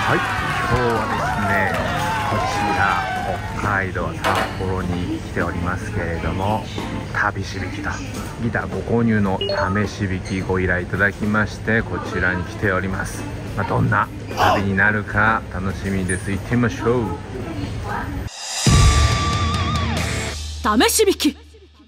はい、今日はですね、こちら北海道札幌に来ておりますけれども、旅しびきとギターご購入の試し引きご依頼いただきまして、こちらに来ております。どんな旅になるか楽しみです。行ってみましょう。 試し引き。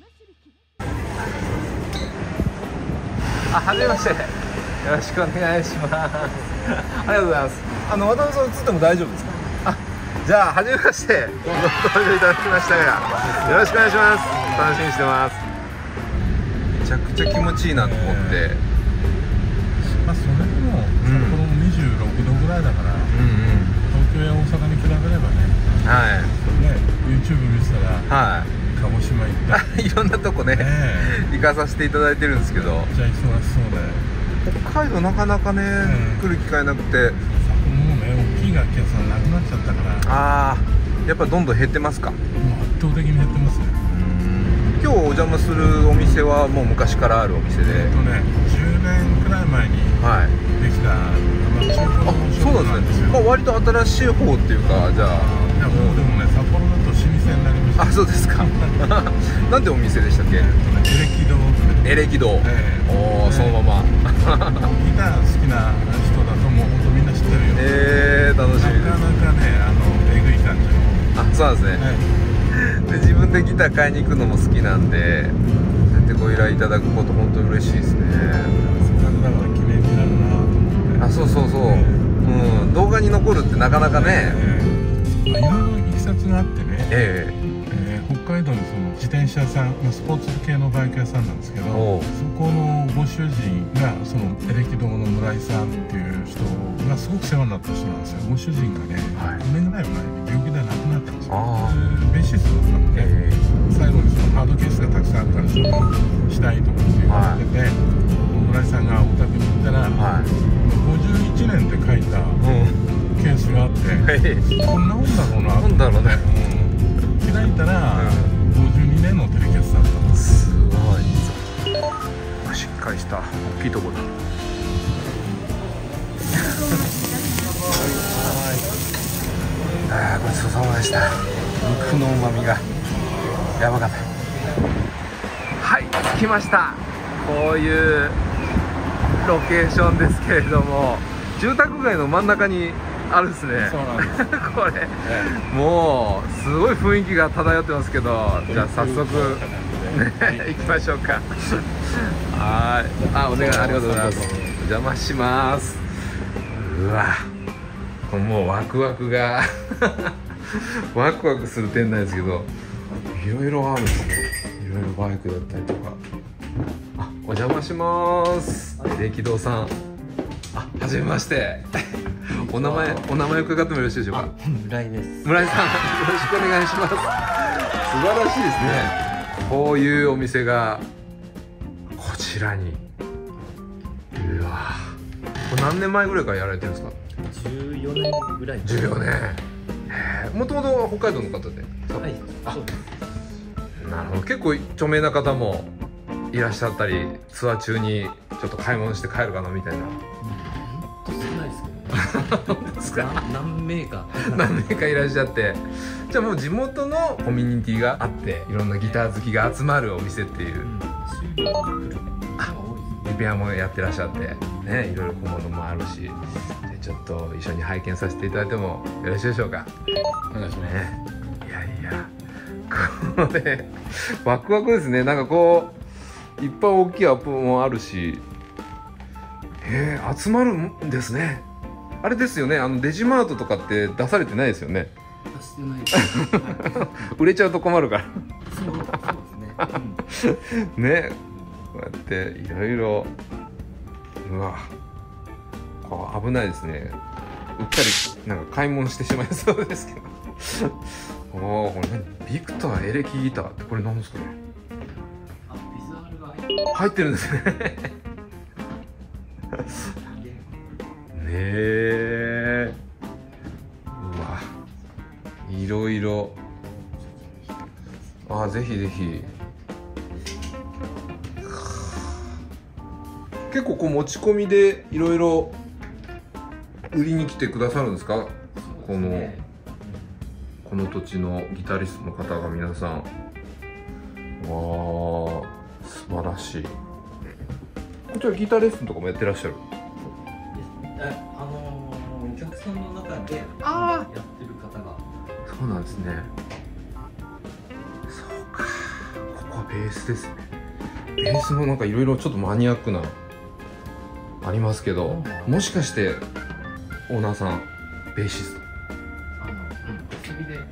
はじめまして、よろしくお願いします。ありがとうございます。 渡辺さん映っても大丈夫ですか？ じゃあはじめまして、ご登場いただきましたが、よろしくお願いします。楽しみにしてます。めちゃくちゃ気持ちいいなと思って、 それでも札幌も26度ぐらいだから、東京や大阪に比べればね、 はいね、YouTube 見てたら、 はい鹿児島行ったいろんなとこね、行かさせていただいてるんですけど、 めっちゃ忙しそうで、 北海道なかなかね、来る機会なくて、 もうね、大きい楽器屋さんなくなっちゃったから、 やっぱどんどん減ってますか？ もう圧倒的に減ってますね。 今日お邪魔するお店はもう昔からあるお店で、 10年くらい前にできた、中古のショップなんですよ。 割と新しい方っていうか、じゃあいや、もうでもね、札幌だと老舗になりました。 そうですか。なんてお店でしたっけ？ エレキ堂。 エレキ堂。そのまま。 ギター好きな人だともう本当みんな知ってるよ。 楽しみです。 なかなかね、えぐい感じの。 そうなんですね。で、自分でギター買いに行くのも好きなんで、そうやってご依頼いただくこと本当に嬉しいですね。 せっかくだから記念になるなと思って。 そう。動画に残るってなかなかね。 いろいろいきさつがあってね。北海道にその自転車屋さん、スポーツ系のバイク屋さんなんですけど、そこのご主人がそのエレキ堂の村井さんっていう人がすごく世話になった人なんですよ。ご主人がね、5年ぐらい前に病気で亡くなったんですよ。ベーシストだったので、最後にそのハードケースがたくさんあったら処分したいとかって言われてて、村井さんがお宅に行ったら、51年って書いたケースがあって、こんなもんだろうなと思って、開いたら52年のテレキャスだったんです。 すごいしっかりした大きいところだ。ごちそうさまでした。肉の旨味がやばかった。はい、着きました。こういうロケーションですけれども、住宅街の真ん中にあるんですね。 そうなんです。 これ、もうすごい雰囲気が漂ってますけど、じゃあ早速行きましょうか。お願い、ありがとうございます。お邪魔します。うわ、もうワクワクがワクワクする店内ですけど、いろいろあるんですね。いろいろバイクだったりとか。お邪魔します。エレキ堂さん、はじめまして。お名前伺ってもよろしいでしょうか？ 村井です。 村井さん、よろしくお願いします。素晴らしいですね。こういうお店がこちらに。うわ、これ何年前ぐらいからやられてるんですか 14年ぐらい。 14年。もともと北海道の方で。 はい、そうです。 なるほど。結構著名な方もいらっしゃったり、ツアー中にちょっと買い物して帰るかなみたいな。 少ないですけどね。何名かいらっしゃって、じゃあもう地元のコミュニティがあって、いろんなギター好きが集まるお店っていう。リペアもやってらっしゃってね、いろいろ小物もあるし、ちょっと一緒に拝見させていただいてもよろしいでしょうか？ お願いします。 いや、これワクワクですね。なんかこういっぱい大きいアップもあるし、集まるんですね。あれですよね、デジマートとかって出されてないですよね。 出してないです。 売れちゃうと困るから。 そうですね。 ね、こうやっていろいろ、うわ、こう危ないですね。うっかりなんか買い物してしまいそうですけど。これ何？ビクターエレキギターってこれ何ですかね？ ビズアルが入ってるんですね。ねえ、うわ、いろいろ。ぜひぜひ。結構こう持ち込みでいろいろ売りに来てくださるんですか？ そうですね。 この土地のギタリストの方が皆さん。わあ、素晴らしい。こちらギターレッスンとかもやってらっしゃる？ お客さんの中でやってる方が。 そうなんですね。そうか。ここはベースですね。ベースもなんかいろいろちょっとマニアックなありますけど、もしかしてオーナーさんベーシスト？ 不思議で。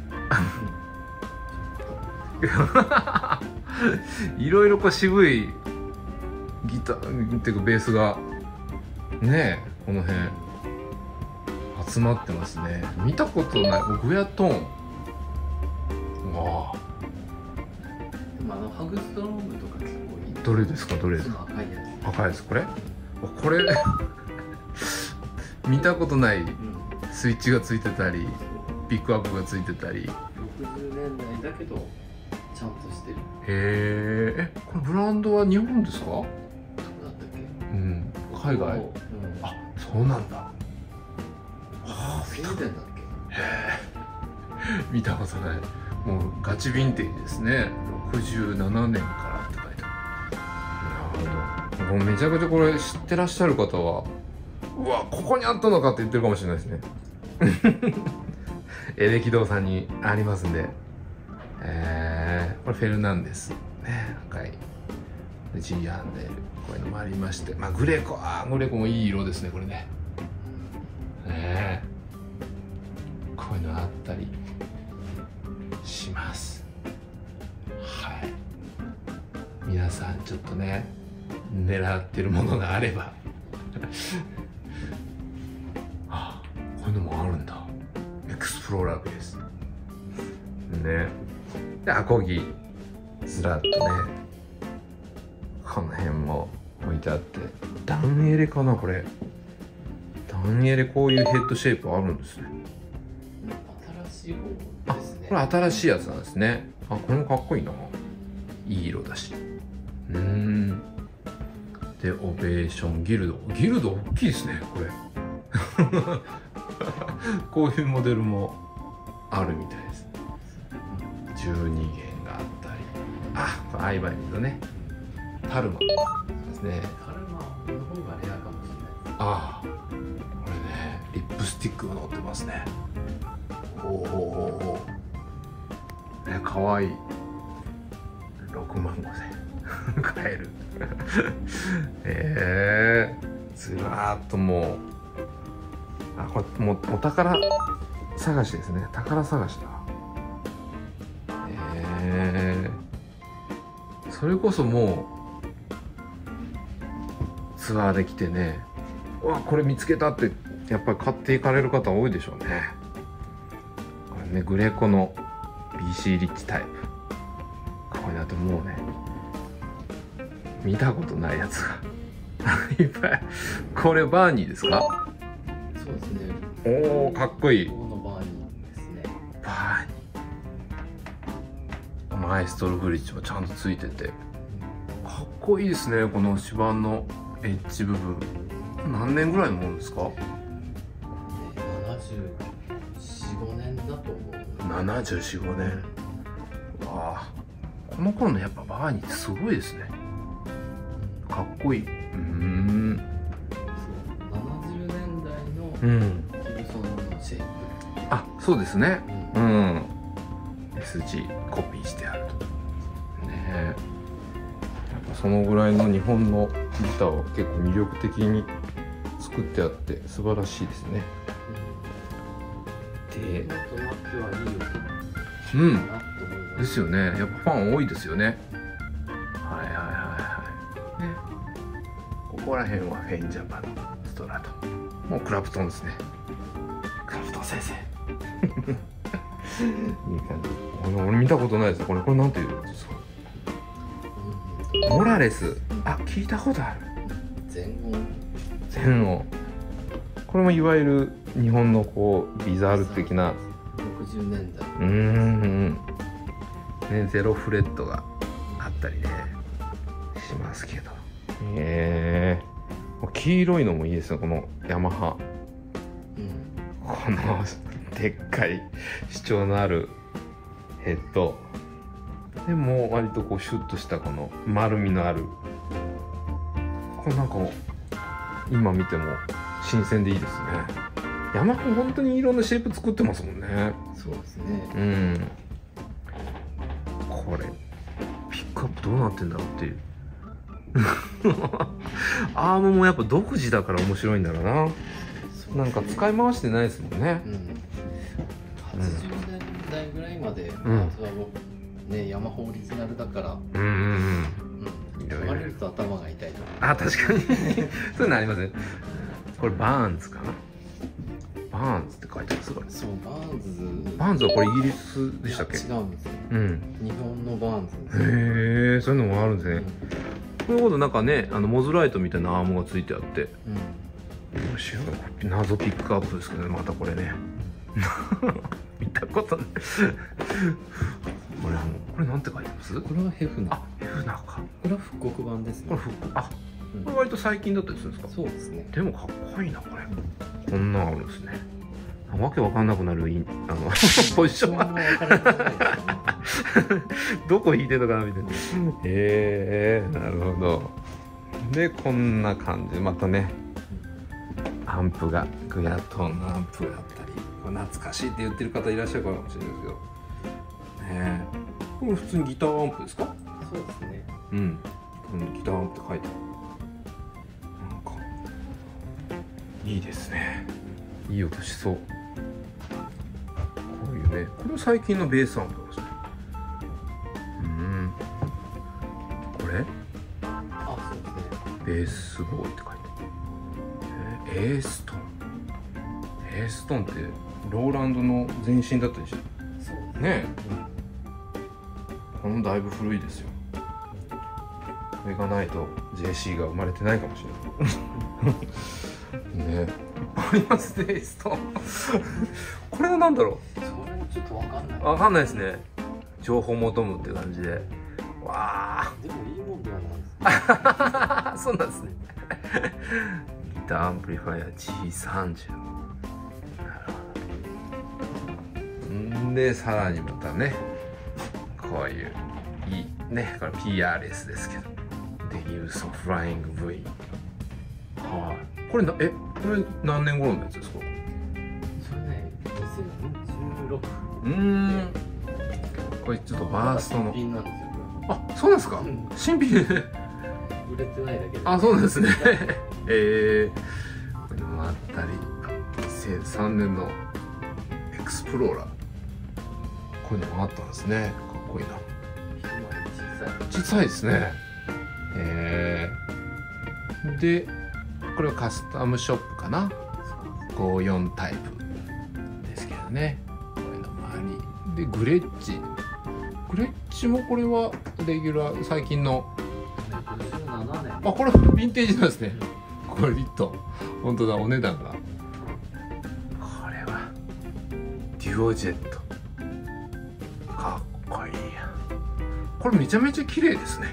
いろいろこう渋いギターっていうかベースがねえ、この辺集まってますね。見たことない。グヤトーン。わあ。 でもハグストロングとか結構いい。 どれですか？どれですか？ 赤いやつ。 赤いです。これ見たことないスイッチがついてたりピックアップがついてたり。 60年代だけどちゃんとしてる。 へえ。これブランドは日本ですか？ どこだったっけ？ うん、海外。あ、そうなんだ。 スウェーデンだっけ？ 見たことない。もうガチヴィンテージですね。67年からって書いてある。なるほど。もうめちゃくちゃこれ知ってらっしゃる方は、うわ、ここにあったのかって言ってるかもしれないですね。エレキ堂さんにありますんで。これフェルナンデスね、赤いジーアンデル、こういうのもありまして、まあグレコもいい色ですね、これね。こういうのあったりします。はい。皆さんちょっとね、狙ってるものがあればあ、こういうのもあるんだ。エクスプローラーベースね。でアコギずらっとね、この辺も置いてあって、ダンエレかな、これ。ダンエレ、こういうヘッドシェイプあるんですね。 新しい方ですね。 これ新しいやつなんですね。あ、これもかっこいいな。いい色だし。で、オベーションギルド。ギルド大きいですね、これ。こういうモデルもあるみたいです。12弦があったり。あ、これアイバニーのね。タルマですね。 カルマの方がレアかもしれないです。 ああ、これね、リップスティックが乗ってますね。おお、ね、かわいい。65,000円買える。ずらーっともう、あ、これもうお宝探しですね。宝探しだ。それこそもうツアーで来てね、うわ、これ見つけたってやっぱり買っていかれる方多いでしょうね。これね、グレコの BC リッチタイプ。これだともうね、見たことないやつがいっぱい。これバーニーですか？ そうですね。 おお、かっこいい。 このバーニーですね。 バーニー。マイストロブリッジもちゃんとついてて、かっこいいですね。この指板のエッジ部分。何年ぐらいのものですか ？74、5年だと思う。 74、5年。わあ、この頃のやっぱバーニーってすごいですね。かっこいい。 そう、70年代のうん。 ギブソンのシェイプ。 あ、そうですね。うん。SG コピーしてあると。ねえ。やっぱそのぐらいの日本のギターを結構魅力的に作ってあって素晴らしいですね。で、 今となってはいい音だうん。 なと思います。 ですよね。やっぱファン多いですよね。はいはいはいはい。ね。ここら辺はフェンジャパのストラト。もうクラプトンですね。クラプトン先生。いい感じ。俺見たことないです。これなんていうんですか？モラレス。あ、聞いたことある。 全音。 これもいわゆる日本のこうビザール的な。 60年代。 ね、ゼロフレットがあったりねしますけど。黄色いのもいいですね。このヤマハこのでっかい主張のあるヘッドでも割とこうシュッとしたこの丸みのある、これなんか今見ても新鮮でいいですね。ヤマハ本当にいろんなシェイプ作ってますもんね。 そうですね。 うん。これピックアップどうなってんだろうっていうアームもやっぱ独自だから面白いんだろうな。なんか使い回してないですもんね。 80年代ぐらいまで、ね、ヤマハオリジナルだから買われると頭が痛いとか。 あ、確かにそういうのありますね。これバーンズかな。バーンズって書いてますから。 そう、バーンズはこれイギリスでしたっけ？ 違うんですよ。日本のバーンズ。 へえ、そういうのもあるんですね。こういうことなんかね、モズライトみたいなアームがついてあって、謎ピックアップですけどね、またこれね見たことないこれなんて書いてます？ これはヘフナー。 あ、ヘフナーか。 これは復刻版ですね。 これこれ割と最近だったりするんですか？ そうですね。 でもかっこいいなこれ。こんなんあるんですね。わけわかんなくなるポジションはどこ引いてるのかなみたいな。なるほど。でこんな感じ、またねアンプがグヤトーンのアンプがあったり、懐かしいって言ってる方いらっしゃるかもしれないですけどね。これ普通にギターアンプですか？ そうですね。 このギターアンプって書いてある。なんかいいですね。いい音しそう。こういうね、これは最近のベースアンプですね。これ？ あ、そうですね。 ベースボーイって書いてある。エーストン。エーストンってローランドの前身だったでしょ。 そうですね。このだいぶ古いですよ。これがないと JC が生まれてないかもしれないね。ありますね、エーストンこれは何だろう。 それちょっと分かんない。 分かんないですね。情報求むって感じで。わあ。 でもいいもんではないですね。 そうなんですね。ギターアンプリファイア G30。なるほど。でさらにまたね、こういういいね、これ PRS ですけど、The Use of Flying V。はい。これこれ何年頃のやつですか？ それね、2016。 これちょっとバーストの。 新品なんですよ。 あ、そうなんですか？新品。 売れてないだけで。 あ、そうなんですね。これもあったり、2003年のエクスプローラー。こういうのもあったんですね。かっこいいな。小さいですね。で、これはカスタムショップかな。54タイプですけどね。こういうのもあり。で、グレッチもこれはレギュラー、最近の。 57年。 あ、これヴィンテージなんですね。これリット。本当だ、お値段が。これはデュオジェット。かっこいいや。これめちゃめちゃ綺麗ですね。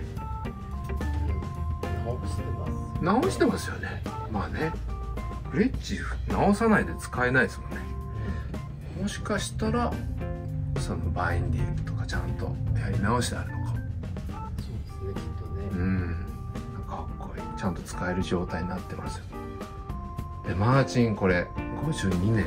直してますよね。まあね、グレッチ直さないで使えないですもんね。もしかしたらそのバインディングとかちゃんとやり直してあるのかも。 そうですね、きっとね。 かっこいい。ちゃんと使える状態になってますよ。でマーチン、これ52年。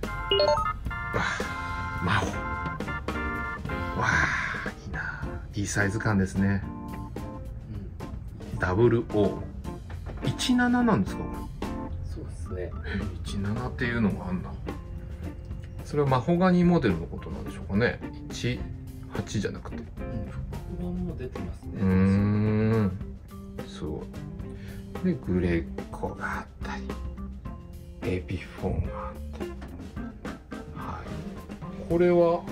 マホ。わあ、いいな。いいサイズ感ですね。0017なんですか、これ。 そうですね。 17っていうのがあんだ。それはマホガニーモデルのことなんでしょうかね。18じゃなくて。 復刻版も出てますね。 そう。でグレッコがあったり、エピフォンがあったり。はい。これは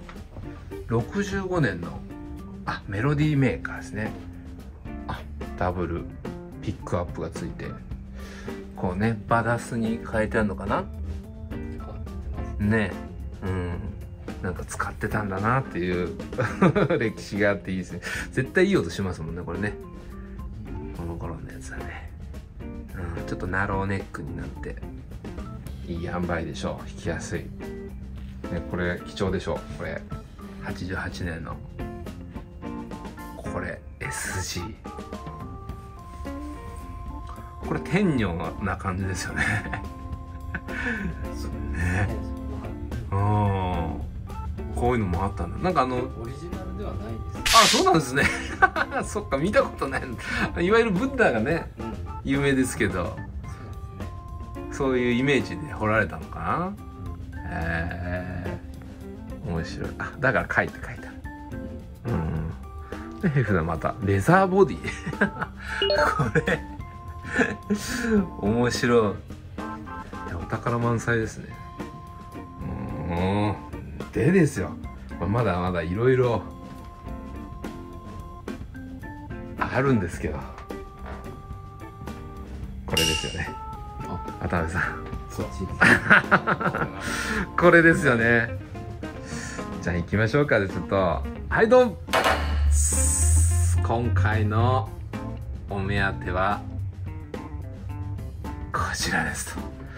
65年のメロディーメーカーですね。ダブルピックアップがついて、こうね、バダスに変えてあるのかなね。なんか使ってたんだなっていう歴史があっていいですね。絶対いい音しますもんね、これね。この頃のやつはね。ちょっとナローネックになっていい塩梅でしょう。弾きやすい、ね、これ貴重でしょう。これ88年のこれ SG、 これ天女な感じですよね。ね、こういうのもあったんだ。なんかオリジナルではないです。 あ、そうなんですね。そっか、見たことない。いわゆるブッダがね、有名ですけど、そういうイメージで彫られたのかな。面白い。あ、だから書いてある。で、手札またレザーボディ。これ面白い。お宝満載ですね。でですよ、まだまだいろいろあるんですけど、これですよね。渡辺さん、これですよね。じゃあ行きましょうか。でちょっと、はいどうも。今回のお目当てはこちらですと。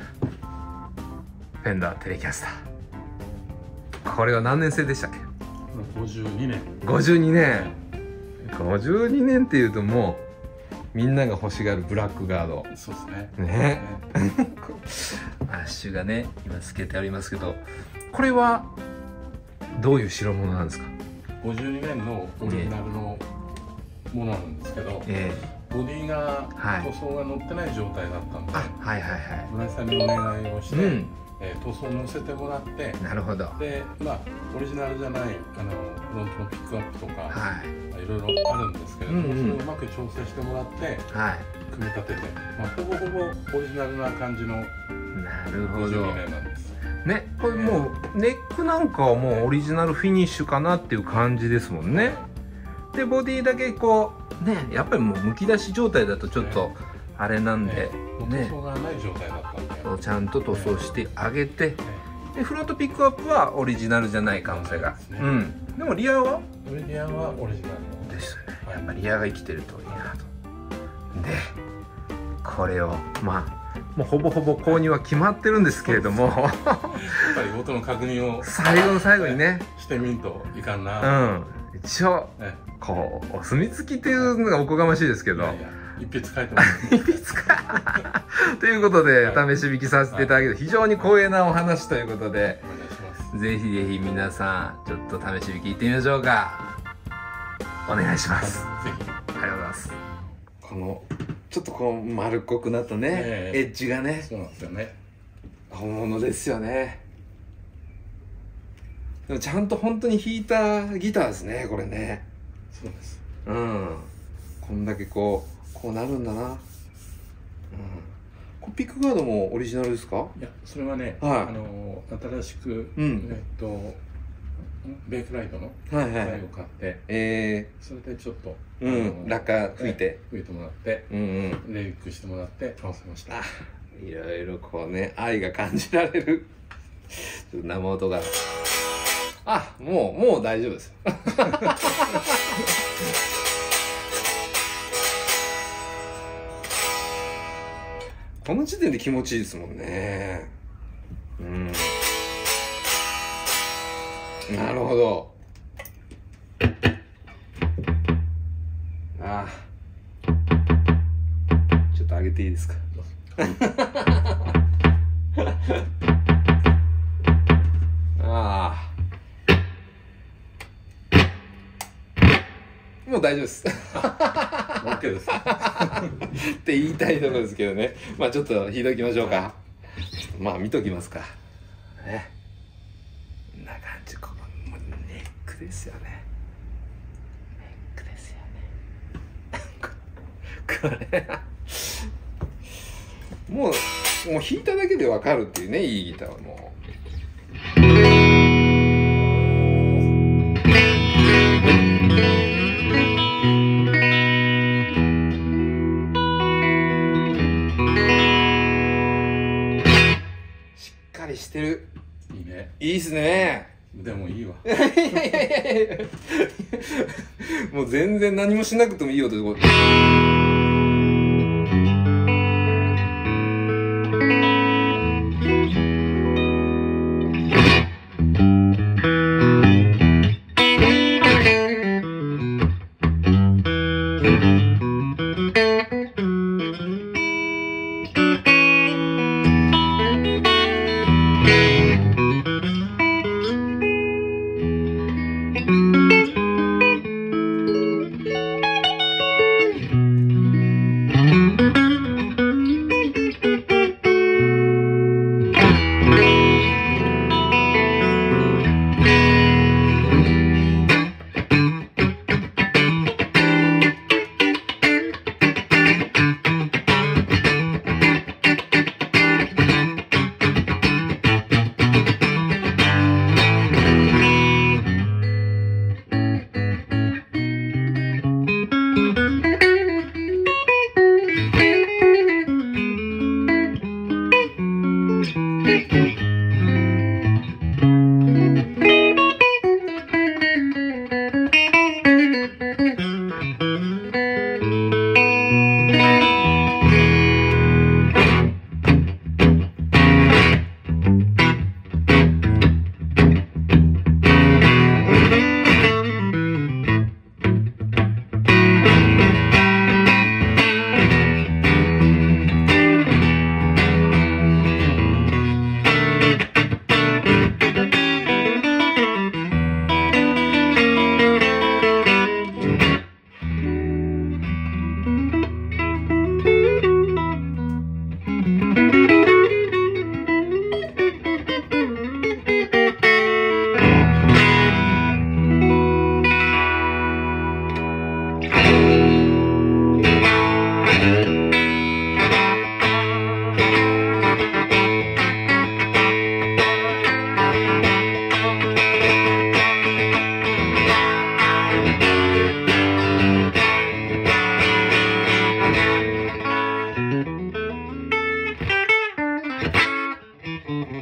フェンダーテレキャスター。これは何年製でしたっけ ？52年。 52年。52年っていうともうみんなが欲しがるブラックガード。 そうですね。 ね。アッシュがね今透けてありますけど、これはどういう代物なんですか ？52年のオリジナルのものなんですけど、ボディが塗装が乗ってない状態だったんで、村井さんにお願いをして、塗装を乗せてもらって、 なるほど。 で、オリジナルじゃないフロントのピックアップとか、いろいろあるんですけれども、それをうまく調整してもらって、組み立てて、ほぼほぼオリジナルな感じの52年なんです。 ね、これもうネックなんかはもうオリジナルフィニッシュかなっていう感じですもんね。でボディだけこうね、やっぱりもうむき出し状態だとちょっとあれなんで、 塗装がない状態だったんで、 ちゃんと塗装してあげて、でフロントピックアップはオリジナルじゃない可能性が、でもリアはリアはオリジナルですよね。やっぱりリアが生きてるといいなと。でこれをもうほぼほぼ購入は決まってるんですけれども、やっぱり元の確認を最後の最後にねしてみんといかんな。 一応こうお墨付きっていうのがおこがましいですけど、 一筆書いてます。 一筆かということで試し引きさせていただける非常に光栄なお話ということで、ぜひぜひ皆さんちょっと試し引き行ってみましょうか。お願いします。ぜひ。ありがとうございます。このちょっとこう丸っこくなったね、エッジがね、 そうなんですよね。 本物ですよね。でもちゃんと本当に弾いたギターですね、これね。 そうです。 こんだけこうなるんだな。ピックガードもオリジナルですか？ いや、それはね、新しくベイクライトの台を買って、それでちょっと落下吹いてもらって、レイクしてもらって合わせました。 いろいろこうね、愛が感じられる生音が。もう大丈夫です。この時点で気持ちいいですもんね。なるほど。ちょっと上げていいですか？もう大丈夫です。 OK です。 って言いたいところですけどね。ちょっと弾いておきましょうか。見ときますか。ね。こんな感じ、このもうネックですよね。ネックですよね。これもう弾いただけでわかるっていうね、いいギターはもう。してる。 いいね。 いいっすね。 でもいいわ。 いやもう全然何もしなくてもいいよってとこ。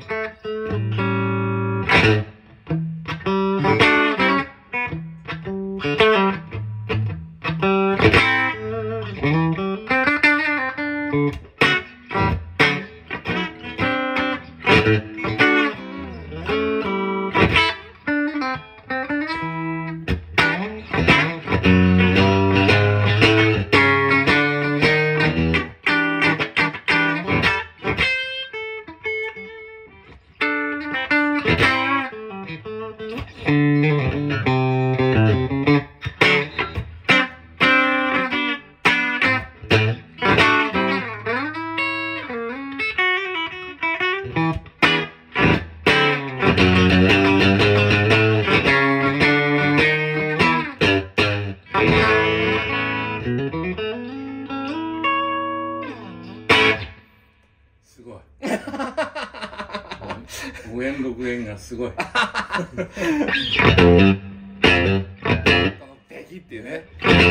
すごい。5円6円がすごい。このペギっていうね。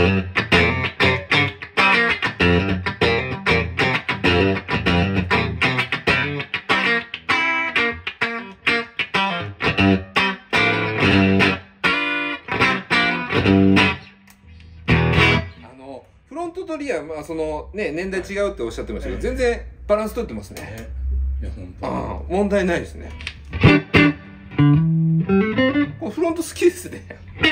フロントとリア、まあそのね、年代違うっておっしゃってましたけど、全然バランス取ってますね。 いや本当。 ああ、問題ないですね。これフロント好きですね。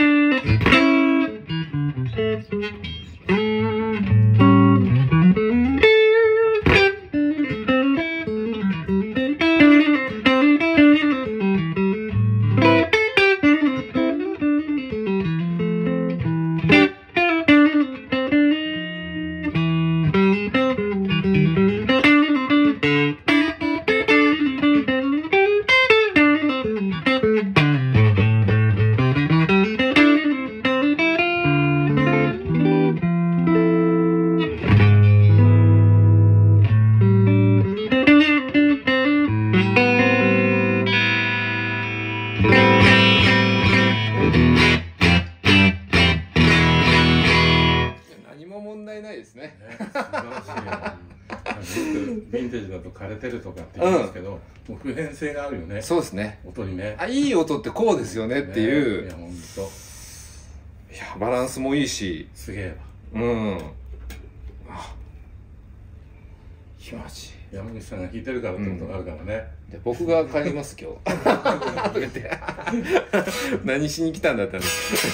何も問題ないですね。 素晴らしいよ。ヴィンテージだと枯れてるとかって言うんですけど、もう普遍性があるよね。 そうですね。 音にね。 あ、いい音ってこうですよねっていう。 いや本当。 いや、バランスもいいし。 すげえわ。うん。あ、気持ちいい。 山口さんが弾いてるからってことがあるからね。 で、僕が帰ります今日。とか言って何しに来たんだって話。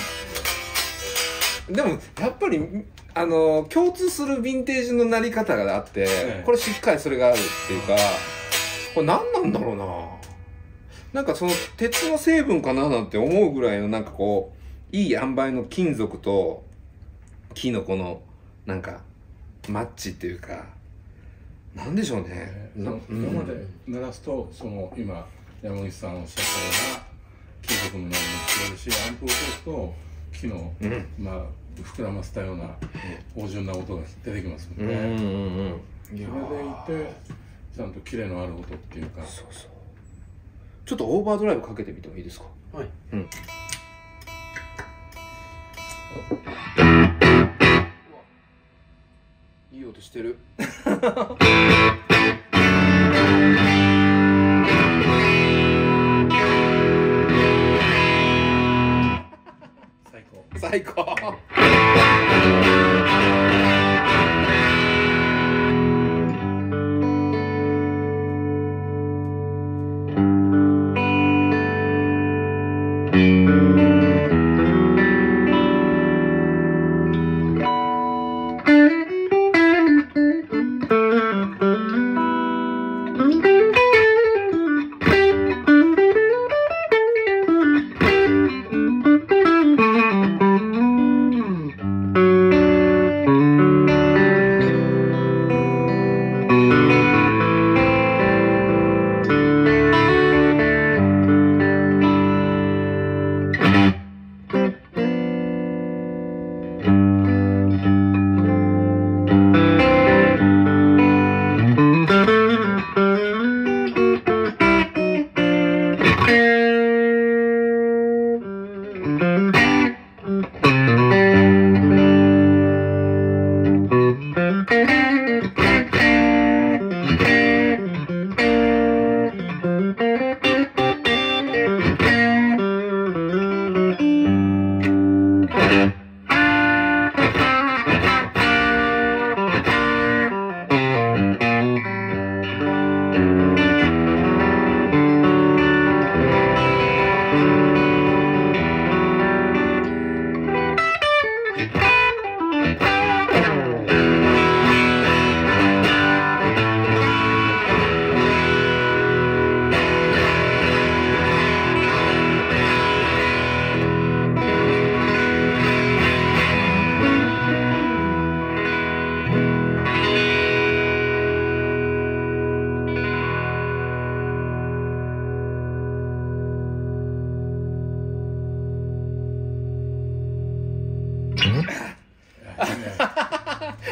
でもやっぱり共通するヴィンテージのなり方があって、これしっかりそれがあるっていうか、これ何なんだろうな。なんかその鉄の成分かななんて思うぐらいのなんかこういい塩梅の金属と木のこのなんかマッチっていうか、なんでしょうね。 今まで鳴らすとその今山口さんおっしゃったような金属の鳴りも聞こえるし、アンプを通すと木の、まあ膨らませたような芳醇な音が出てきますもんね。それでいてちゃんとキレのある音っていうか。 そうそう。ちょっとオーバードライブかけてみてもいいですか。 はい。 いい音してる。 最高。 最高。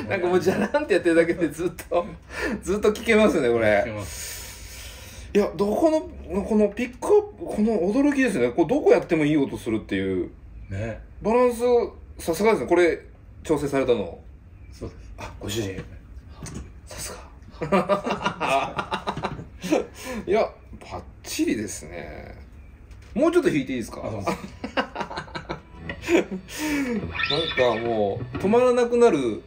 なんかもうじゃらんってやってるだけでずっと聞けますねこれ。いやどこのこのピックアップこの驚きですね。これどこやってもいい音するっていうね。バランスさすがですね。これ調整されたの。 そうです。 あ、ご主人さすが。いやバッチリですね。もうちょっと弾いていいですか。なんかもう止まらなくなる。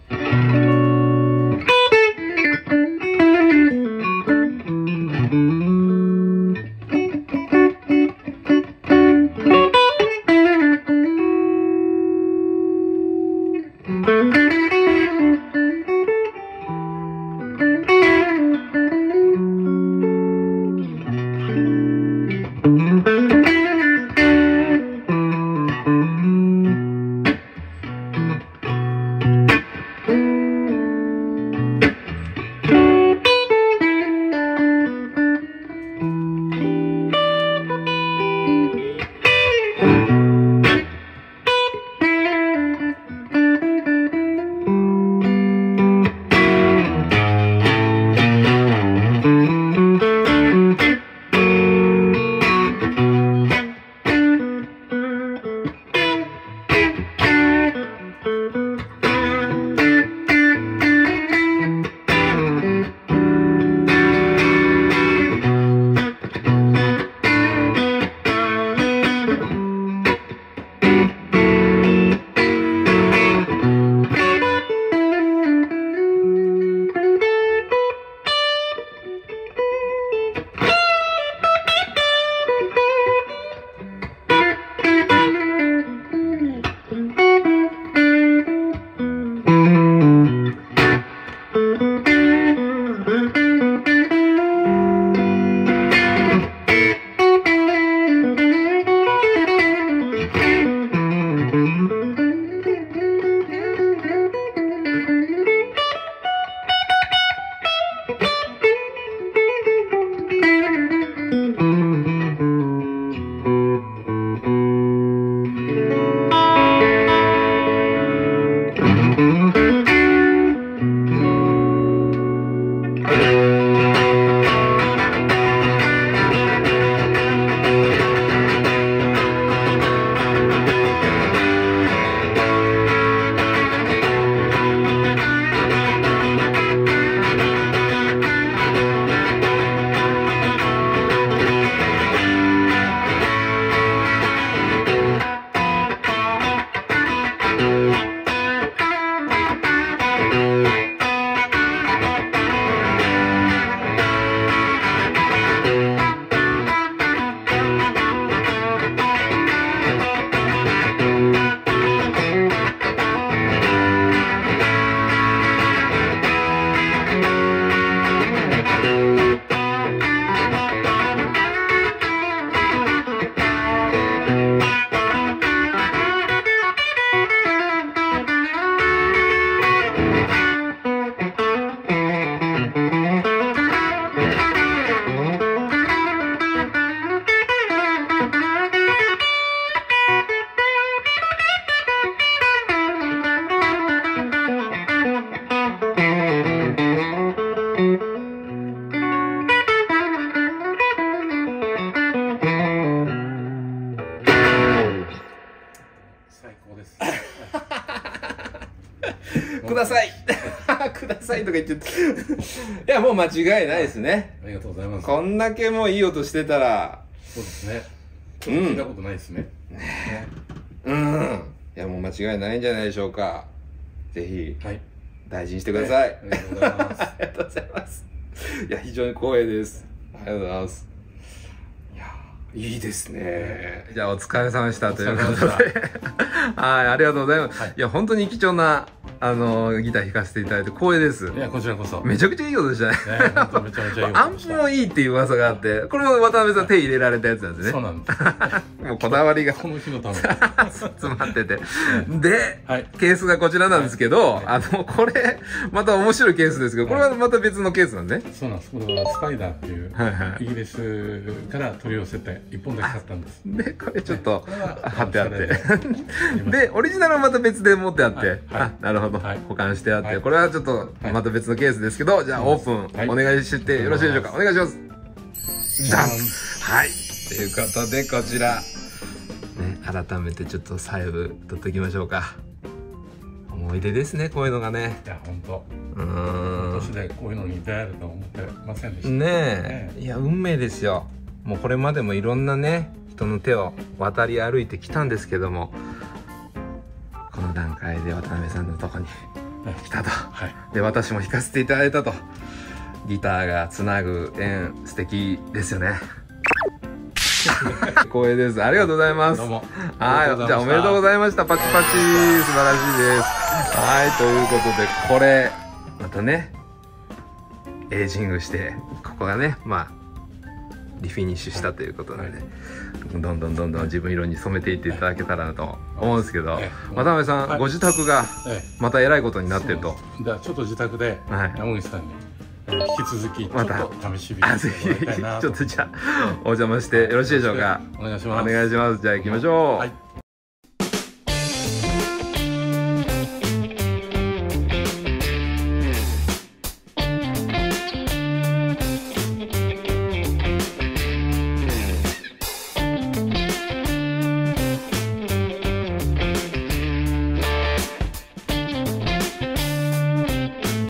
くださいくださいとか言っていやもう間違いないですね。 ありがとうございます。 こんだけもういい音してたら。 そうですね。聞いたことないですね。 うん。いやもう間違いないんじゃないでしょうか。ぜひ大事にしてください。 ありがとうございます。 ありがとうございます。いや非常に光栄です。ありがとうございます。いやいいですね。じゃあお疲れ様でしたということで、はいありがとうございます。いや本当に貴重なギター弾かせていただいて光栄です。 いやこちらこそ。 めちゃくちゃいい音でしたね。 めちゃめちゃいい音でした。 アンプもいいっていう噂があって、これも渡辺さん手入れられたやつなんですね。 そうなんです。 もうこだわりがこの日のために詰まってて。で、ケースがこちらなんですけど、これまた面白いケースですけど、これはまた別のケースなんですね。 そうなんです。これはスパイダーっていうイギリスから取り寄せて一本だけ買ったんです。 でこれちょっと貼ってあって、でオリジナルはまた別で持ってあって、あなるほど。 ほど、 はい、 保管してあって、 はい、 これはちょっとまた別のケースですけど、じゃあオープンお願いしてよろしいでしょうか。お願いします。じゃん。はい。ということでこちらね、改めてちょっと細部取っておきましょうか。思い出ですね、こういうのがね。 いや本当。今年でこういうのに出会えると思ってませんでしたねえ。いや運命ですよ。もうこれまでもいろんなね人の手を渡り歩いてきたんですけども、この段階で渡辺さんのとこに来たと、はい、で私も弾かせていただいたと。ギターがつなぐ縁、素敵ですよね。光栄です。ありがとうございます。どうも。はい、じゃあおめでとうございました。パチパチ、素晴らしいです。はい、ということでこれまたねエイジングしてここがねまあリフィニッシュしたということなので、どんどん自分色に染めていっていただけたらなと思うんですけど、渡辺さん、ご自宅がまたえらいことになってると。 じゃあちょっと自宅で山口さんに引き続きちょっと試し弾きぜひちょっとじゃあお邪魔してよろしいでしょうか。 お願いします。 お願いします。じゃあ行きましょう。はい。